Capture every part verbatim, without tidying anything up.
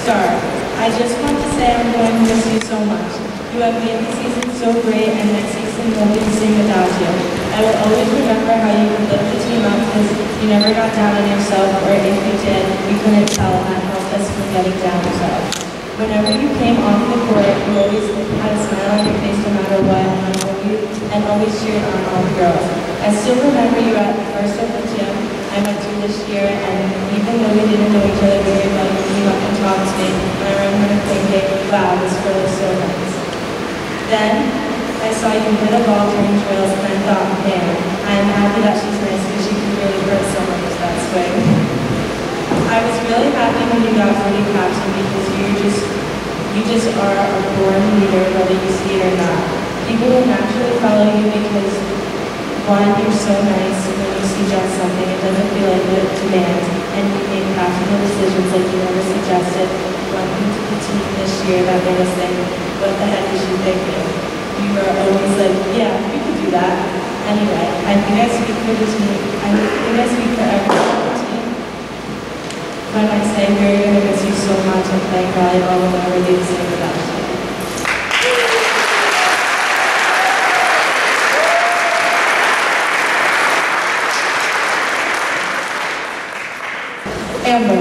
Star, I just want to say I'm going to miss you so much. You have made the season so great, and next season won't be the same without you. I will always remember how you could lift the team up because you never got down on yourself, or if you did, we couldn't tell, and that helped us from getting down ourselves. Whenever you came off the court, you always had a smile on your face no matter what, and always, and always cheered on all the girls. I still remember you at the first of the gym I went to this year, and even though we didn't know each other very well, you came up and talked to me, and I remember thinking, wow, this girl is so nice. Then, I saw you hit a ball during drills, and I thought, man, I'm happy that she's nice because she can really hurt someone with that swing. I was really happy when you got voted captain because you just, you just are a born leader, whether you see it or not. People will naturally follow you because, one, you're so nice when you suggest something, it doesn't feel like a demand, and you make practical decisions like you never suggested one thing to the team this year that made us think, what the heck is she thinking? You were always like, yeah, we could do that. Anyway, I think I speak for the team, I think I speak for everyone on the team when I say we're going to miss you so much and playing volleyball will never be the same without you. Amber.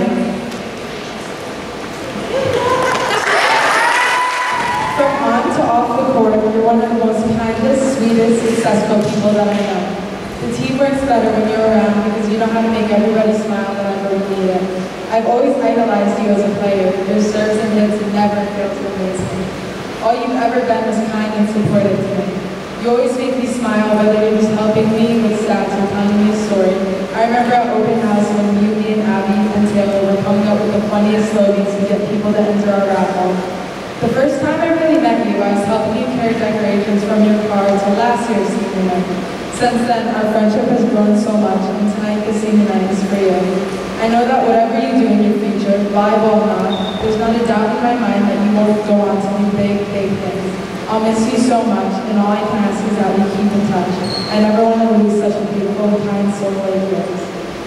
From on to off the court, you're one of the most kindest, sweetest, successful people that I know. The team works better when you're around because you know how to make everybody smile that I've ever needed. I've always idolized you as a player. Your serves and hits never failed to amaze me. All you've ever been was kind and supportive to me. You always make me smile, whether you're just helping me with stats or telling me a story. I remember at open house when you, me, and Abby and Taylor were coming up with the funniest slogans to get people to enter our raffle. The first time I really met you, I was helping you carry decorations from your car to last year's senior night. Since then, our friendship has grown so much, and tonight the senior night is for you. I know that whatever you do in your future, volleyball or not, there's not a doubt in my mind that you will go on to do big, big things. I'll miss you so much, and all I can ask is that we keep in touch. I never want to lose such a beautiful, kind soul like yours.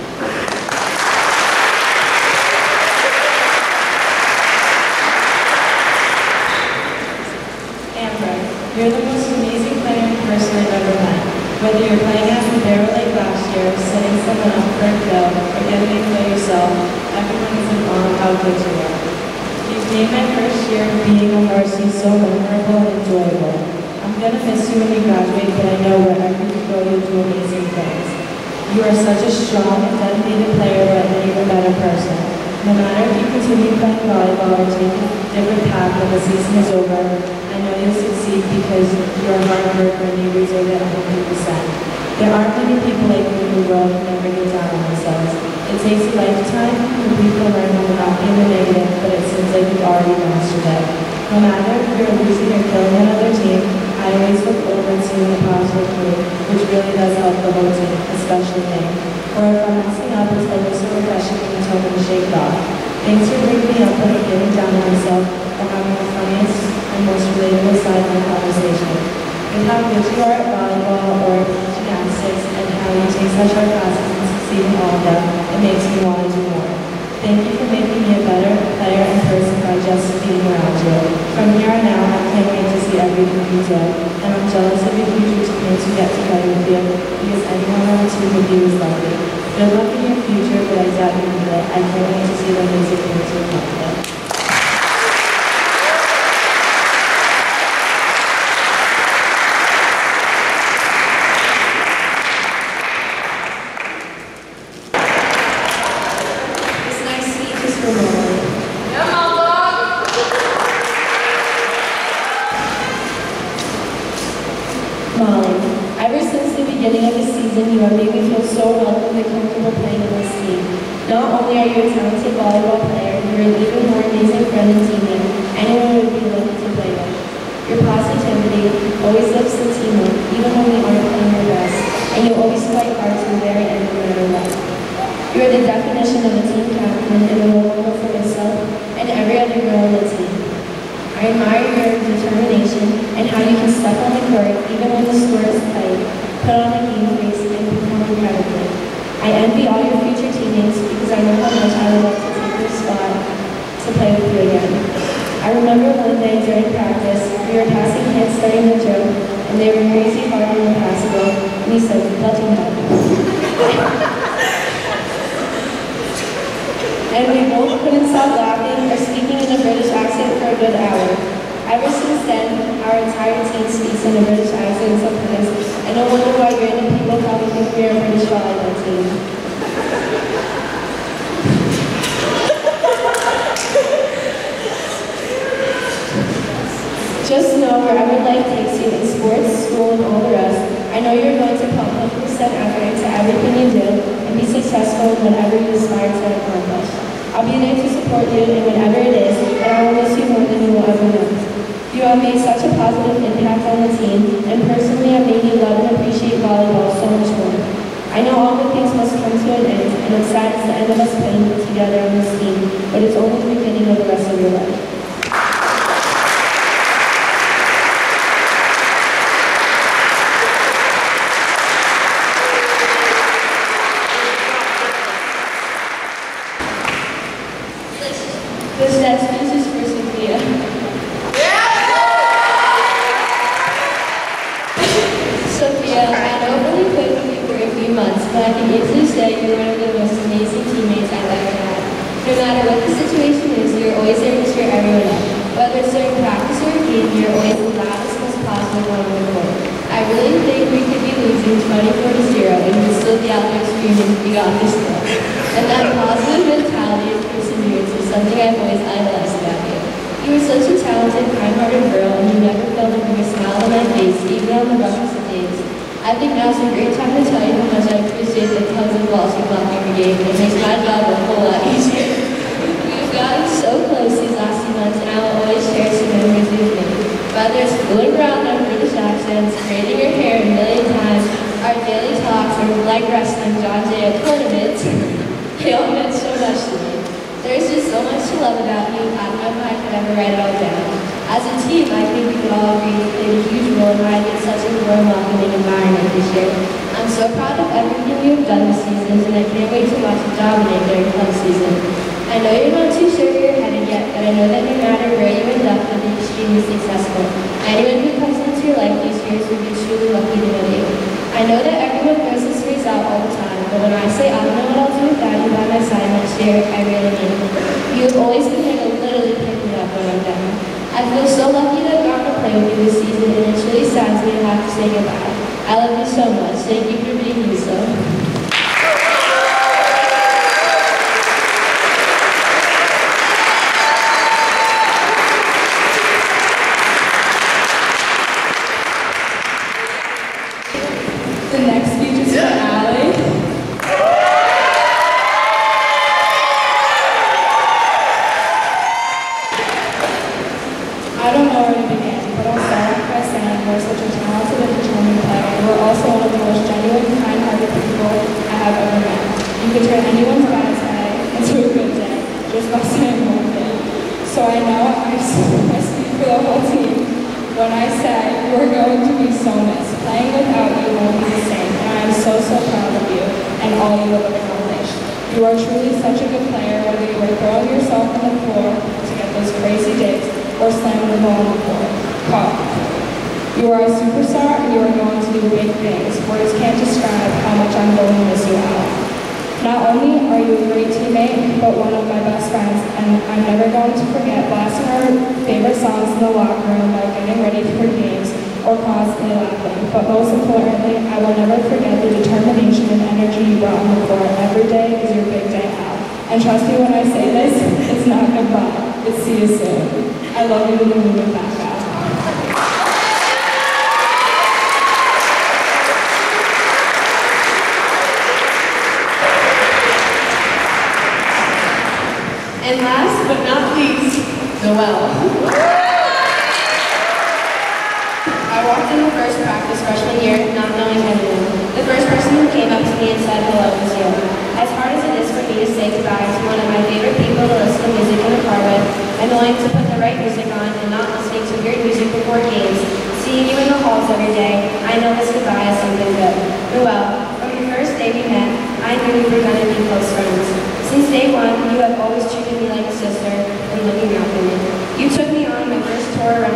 Amber, you're the most amazing player in person I've ever met. Whether you're playing at the barrel like last year, setting someone up for a kill, or getting a kill yourself, everyone is in awe of how good you are. You've made my first year being on varsity so memorable and enjoyable. I'm going to miss you when you graduate, but I know wherever you go, you'll do amazing things. You are such a strong and dedicated player, but an even better person. No matter if you continue playing volleyball or take a different path when the season is over, I know you'll succeed because you're a hard worker and you reserve it one hundred percent. There aren't many people like you in the world who never get down on themselves. It takes a lifetime for people to learn how to not be in the negative, but it seems like you've already mastered it. No matter if you're losing or killing another team, I always look over and see the positive through, which really does help the whole team, especially me. Or if I'm messing up, it's always so refreshing when you tell me to shake it off. Thanks for bringing me up when I'm getting down on myself, or having the funniest and most relatable side of my conversation. With how good you are at volleyball or gymnastics, and how you take such hard classes and succeed in all of them, it makes me want to do more. Thank you for making me a better player and person by just being around you. From here on out, I can't wait to see everything you do, and I'm jealous of your future teammates who get together with you, because anyone on the team with you is lucky. Good luck in your future, but I doubt you need it. I can't wait to see the amazing things you'll come with. Molly, ever since the beginning of the season, you have made me feel so welcome and comfortable playing in this team. Not only are you a talented volleyball player, you're an even more amazing friend and teammate anyone would be lucky to play with. Your positivity always lifts the team up, even when we aren't playing your best, and you always fight hard to the very end no matter what. You are the definition of a team captain and a role model for yourself and every other girl on the team. I admire your determination and how you can step on the court even when the score is tight, put on a game face, and perform incredibly. I envy all your future teammates because I know how much I would like to take your spot to play with you again. during practice. We were passing hits starting the drill, and they were crazy hard and impassable, and he said, "Bloody hell." And we both couldn't stop laughing or speaking in a British accent for a good hour. Ever since then, our entire team speaks in a British accent sometimes, and no wonder why random people probably think we are a British volleyball team. Just know wherever life takes you in sports, school, and all the rest, I know you're going to put one hundred percent effort into everything you do and be successful in whatever you aspire to accomplish. I'll be there to support you in whatever it is, and I will miss you more than you will ever know. You have made such a positive impact on the team, and personally I've made you love and appreciate volleyball so much more. I know all good things must come to an end, and it's sad it's the end of us playing together on this team, but it's only the beginning of the rest of your life. This next piece is for Sophia. Sophia, I know I've only played with you for a few months, but I can easily say you're one of the most amazing teammates I've ever had. No matter what the situation is, you're always there to cheer everyone up. Whether it's during practice or a game, you're always the loudest, most positive one on the court. I really think we could be losing twenty-four to zero, and you'd still be out there screaming, "We got this girl." And that positive mentality and perseverance is something I've always idolized about you. You were such a talented, kind-hearted girl, and you never failed to bring a smile on my face, even on the roughest of days. I think now's a great time to tell you how much I appreciate the tons of balls you block every game. It makes my job a whole lot easier. We've gotten so close these last few months, and I will always share some memories with you. Whether it's fooling around on British accents, braiding your hair a million times, our daily talks, or leg wrestling John Jay at tournaments, they all meant so much to me. There's just so much to love about you, I don't know if I could ever write it all down. As a team, I think we could all agree you played a huge role in why I get such a warm, welcoming environment this year. I'm so proud of everything you have done this season, and I can't wait to watch you dominate during club season. I know you're not too sure where you're headed yet, but I know that no matter where you end up, you'll be extremely successful. Anyone who comes into your life these years will be truly lucky to know you. I know that everyone throws this phrase out all the time, but when I say I don't know what I'll do without you by my side next year, I really mean it. You have always been here to literally pick me up when I'm down. I feel so lucky to have gotten to play with you this season, and it truly saddens me to have to say goodbye. I love you so much. Thank you for being you, so. The next speech is for Allie. I don't know where to begin, but I'll start off by saying you're such a talented and determined player. You are also one of the most genuine, kind-hearted people I have ever met. You could turn anyone's bad day into a good day just by saying one thing. So I know I speak for the whole team when I say you are going to be so missed. Playing without you won't be the same, and I am so, so proud of you and all you have accomplished. You are truly such a good player, whether you are throwing yourself on the floor to get those crazy digs or slamming the ball on the floor. Caught. You are a superstar, and you are going to do big things. Words can't describe how much I'm going to miss you out. Not only are you a great teammate, but one of my best friends, and I'm never going to forget blasting our favorite songs in the locker room while getting ready for games or constantly laughing. But most importantly, I will never forget the determination and energy you brought on the court. Every day is your big day out. And trust me when I say this, it's not goodbye. It's see you soon. I love you, and we're moving back out. And last but not least, Noelle. I walked in the first practice freshman year not knowing anyone. The first person who came up to me and said hello was you. As hard as it is for me to say goodbye to one of my favorite people to listen to music in the car with, and knowing to put the right music on and not listening to weird music before games, seeing you in the halls every day, I know this goodbye is something good. Noelle, from the first day we met, I knew we were going to be close friends. Since day one, you have always treated me like a sister and looking out for me. You took me on my first tour around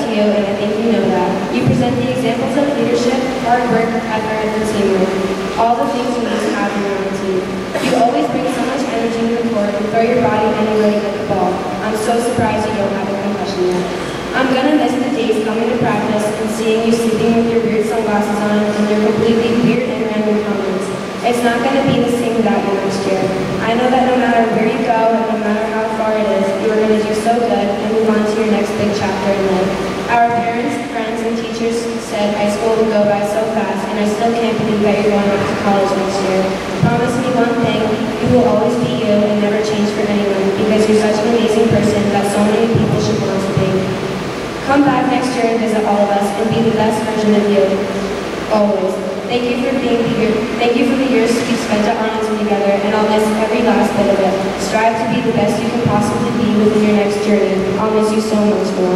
you, and I think you know that. You present the examples of leadership, hard work, effort, and teamwork. All the things you need to have in your own team. You always bring so much energy to the court and throw your body anywhere you get the ball. I'm so surprised you don't have a concussion yet. I'm gonna miss the days coming to practice and seeing you sleeping with your weird sunglasses on and your completely weird and random comments. It's not gonna be the same without you next year. I know that no matter where you go and no matter how far it is, you are gonna do so good and move on to your next big chapter in life. Our parents, friends, and teachers said high school would go by so fast, and I still can't believe that you're going off to college next year. Promise me one thing, you will always be you and never change for anyone, because you're such an amazing person that so many people should want to be. Come back next year and visit all of us and be the best version of you. Always. Thank you for being here. Thank you for the years you spent at Arlington together, and I'll miss every last bit of it. Strive to be the best you can possibly be within your next journey. I'll miss you so much more.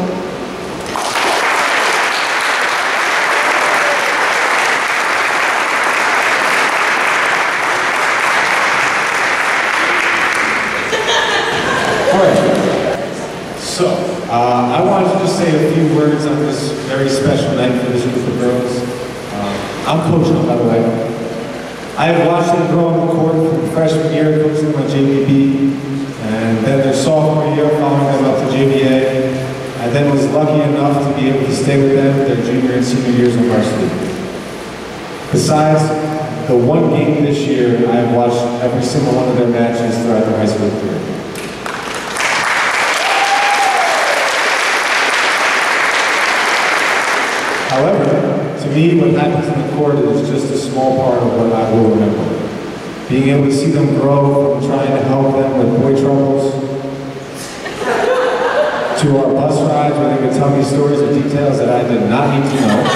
So, uh, I wanted to just say a few words on this very special night for this group of girls. Uh, I'm coaching them, by the way. I have watched them grow on the court from freshman year, coaching them on J V B, and then their sophomore year, following them up to J V A, and then was lucky enough to be able to stay with them their junior and senior years on varsity. Besides the one game this year, I have watched every single one of their matches throughout their high school career. However, to me, what happens in the court is just a small part of what I will remember. Being able to see them grow from trying to help them with boy troubles, to our bus rides where they could tell me stories or details that I did not need to know.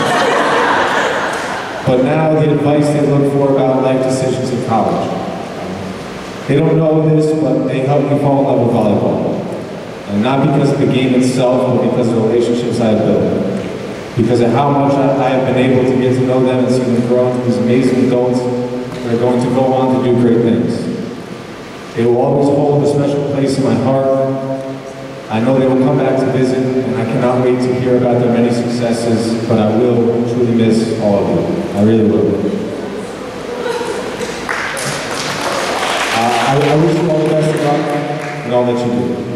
But now the advice they look for about life decisions in college. They don't know this, but they helped me fall in love with volleyball. And not because of the game itself, but because of the relationships I have built. Because of how much I have been able to get to know them and see them grow into these amazing adults that are going to go on to do great things. They will always hold a special place in my heart. I know they will come back to visit, and I cannot wait to hear about their many successes, but I will truly miss all of you. I really will. Uh, I, I wish you all the best of luck, and I'll let you do it.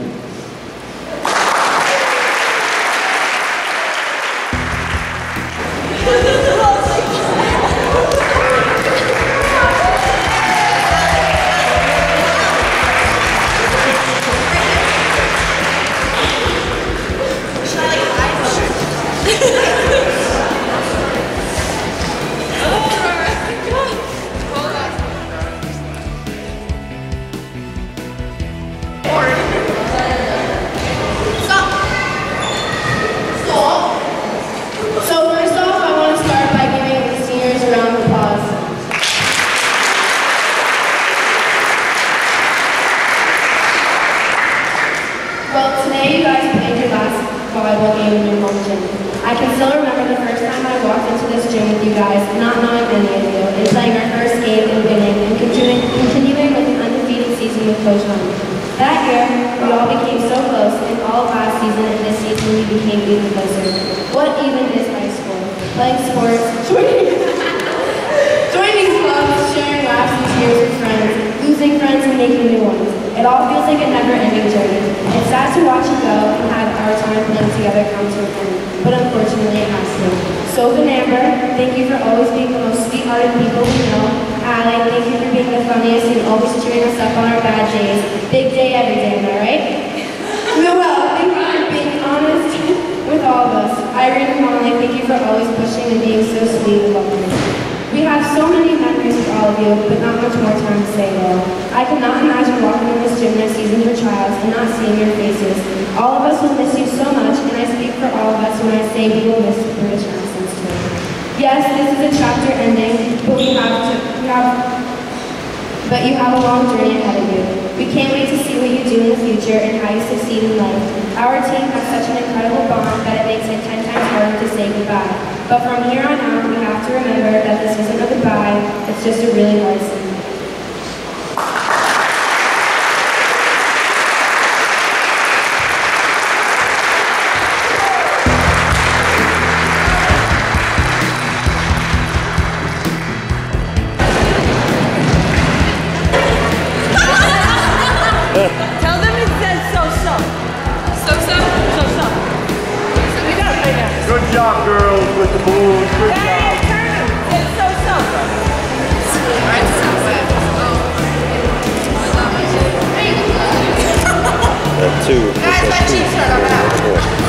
volleyball game in your home gym. I can still remember the first time I walked into this gym with you guys, not knowing any of you, and playing our first game and winning, and continuing, continuing with an undefeated season with Coach Hunt. That year, we all became so close, and all of last season and this season we became even closer. What even is high school? Playing sports, joining, joining clubs, sharing laughs and tears with friends, losing friends and making new ones. It all feels like a never-ending journey. It's sad to watch it go and have our time playing together come to an end, but unfortunately it has to. Soph and Amber, thank you for always being the most sweet-hearted people we know. Allie, thank you for being the funniest and always cheering us up on our bad days. Big day every day, am I right? Noelle, thank you for being honest with all of us. Irene and Molly, thank you for always pushing and being so sweet and loving. We have so many memories with all of you, but not much more time to say though. I cannot imagine walking in this gym next season for trials and not seeing your faces. All of us will miss you so much, and I speak for all of us when I say we will miss British accents too. Yes, this is a chapter ending, but we have to, we have, but you have a long journey ahead of you. We can't wait to see what you do in the future and how you succeed in life. Our team has such an incredible bond that it makes it ten times harder to say goodbye. But from here on out, we have to remember that this isn't a goodbye, it's just a really hard scene. Good job, girls, with the balloons. Good job. It's so something. That two. Guys, my cheeks hurt. I'm out.